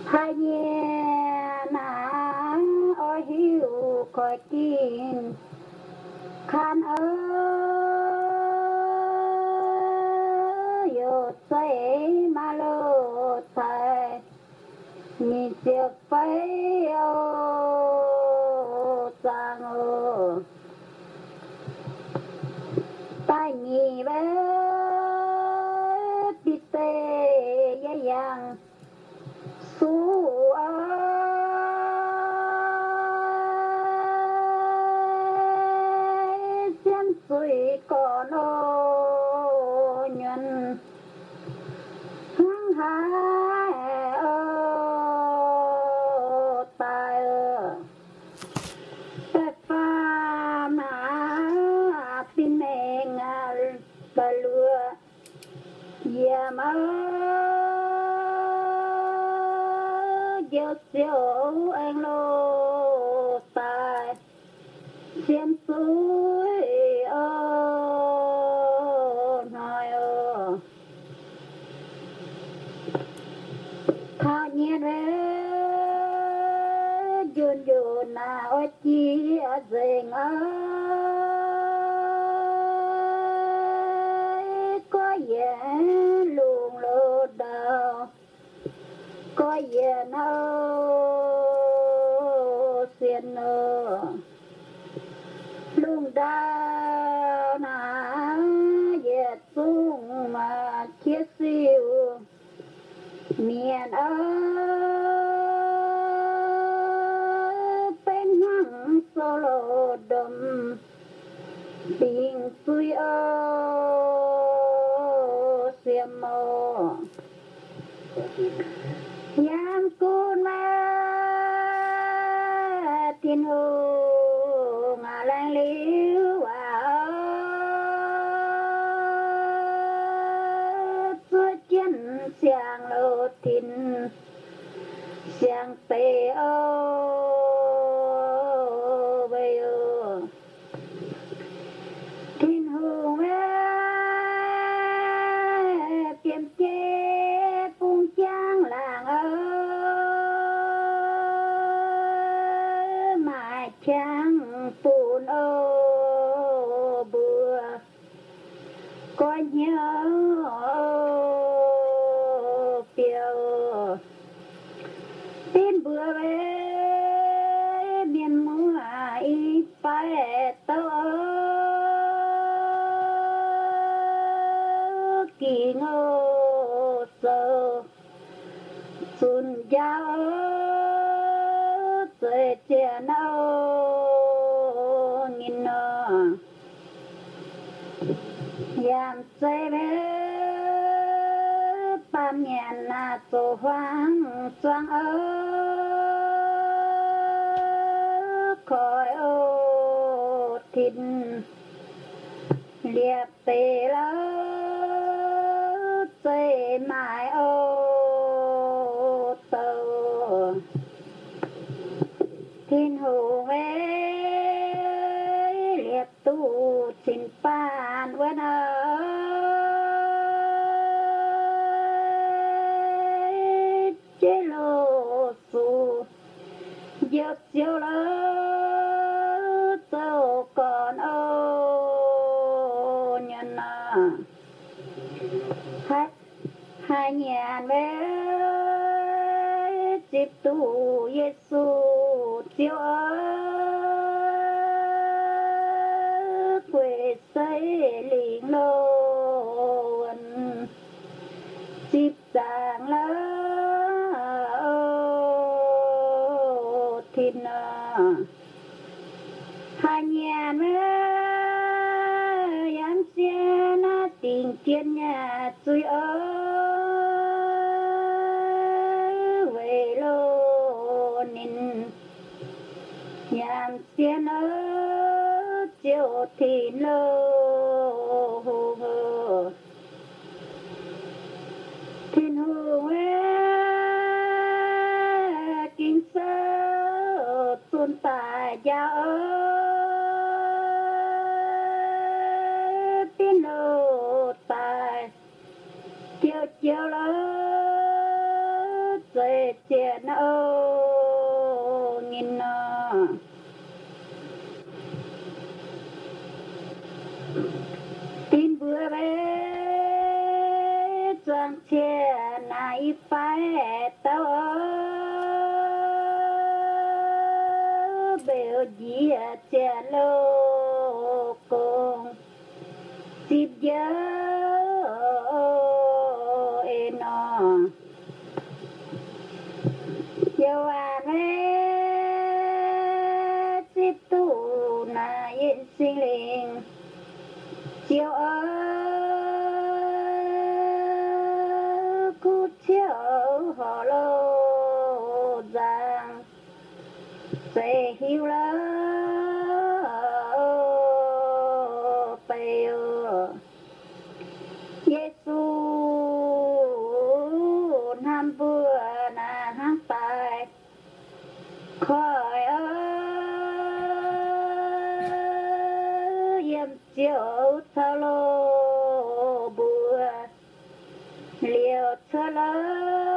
hai nhẹ nắng ôi hiu coi tin khan yo say ma lo sai ni chiếc bay ô sang ô tai nhì bé bị tê yang su xiêm suy còn ô nhân hăng hải tài pha mà tin em bà lừa yam giờ siêu anh lô tài xiêm suối nói thà nhiên về dồn dồn na ôi chi dình có vẻ luồng lô đào có vẻ nâu xiên nơ luồng đào na dệt sung mà chiết siêu miền bên hăng solo đầm tình suy xiêm mô yam cun ma tin hồ ngà lang liu suốt chân xiang lô tin xiang tê bây giờ tin hồ tiêm chế phung trang làng mà trang phun bừa có nhớ phiêu tin bừa về miền mùa y phải tơ kỳ ngô sơ xuân giao tuổi trẻ nâu nghìn nơ yam say bé ban nhàn là tổ hoang xoang khỏi ô thịt liệp tê lỡ say mãi ô tơ thiên hồ về liệp tu xin pan vẫn chế lô su giấc siêu lỡ tâu còn ô nhân hai nhàn về dịp tu Giêsu chiếu quê xây liền lô dịp giang lỡ thịt hai nhàn về yam xiên tình kiên nhà suy về lô nín yam xiên chiều thịt lô hồ hồ thiên hồ kinh sơ tuôn tài gia tin lô tài chiều chiều lỡ dễ chiến ô nghìn tin vừa về trang chia này phải tao biểu gì chia lô cùng dịp giờ nó yêu anh dịp tu na yên sinh linh chiều cú chiều họ lô giang sẽ hiểu lỡ bèo Giêsu nam vừa na hát tài khỏi yếm chiều thao lô bùa liều thơ lỡ